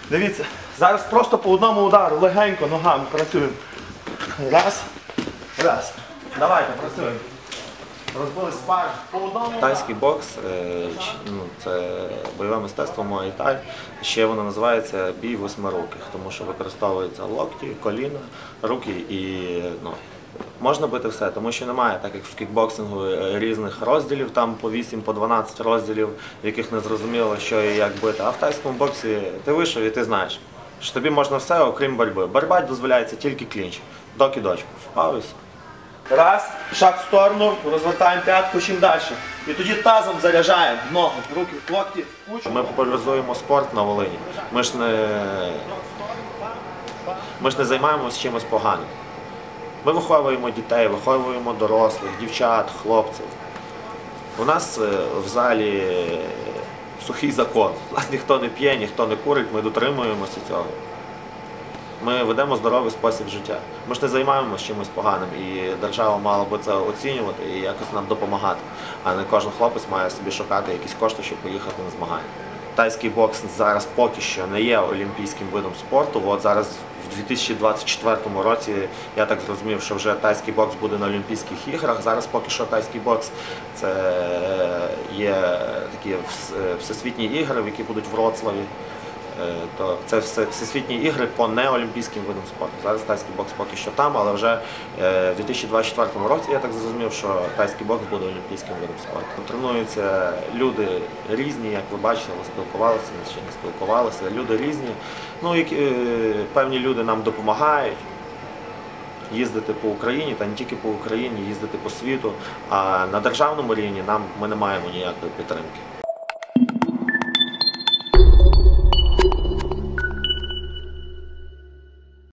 Дивіться, зараз просто по одному удару, легенько, ногами працюємо. Раз, раз. Давайте, працюємо. Розбили спар по одному. Тайський бокс це бойове мистецтво муай-тай. Ще воно називається бій восьмируких, тому що використовуються локті, коліна, руки і можна бити все, тому що немає, так як в кікбоксингу, різних розділів, там по 8, по 12 розділів, в яких не зрозуміло, що і як бити. А в тайському боксі ти вийшов і ти знаєш, що тобі можна все, окрім боротьби. Боротьба дозволяється тільки клінч, до кидочку. Впав і все. Раз, шаг в сторону, розвертаємо п'ятку, чим далі. І тоді тазом заряджаємо ногу, руки, локті, кучу. Ми популяризуємо спорт на Волині. Ми ж не займаємося чимось поганим. Ми виховуємо дітей, виховуємо дорослих, дівчат, хлопців. У нас в залі сухий закон. У нас ніхто не п'є, ніхто не курить, ми дотримуємося цього. Ми ведемо здоровий спосіб життя. Ми ж не займаємося чимось поганим, і держава мала би це оцінювати і якось нам допомагати. А не кожен хлопець має собі шукати якісь кошти, щоб поїхати на змагання. Тайський бокс зараз поки що не є олімпійським видом спорту. От зараз в 2024 році я так зрозумів, що вже тайський бокс буде на Олімпійських іграх. Зараз поки що тайський бокс – це є такі всесвітні ігри, які будуть в Вроцлаві. То це всесвітні ігри по неолімпійським видам спорту. Зараз тайський бокс поки що там, але вже в 2024 році я так зрозумів, що тайський бокс буде олімпійським видом спорту. Тренуються люди різні, як ви бачили, спілкувалися, чи не спілкувалися. Люди різні. Певні люди нам допомагають їздити по Україні, та не тільки по Україні, їздити по світу. А на державному рівні ми не маємо ніякої підтримки.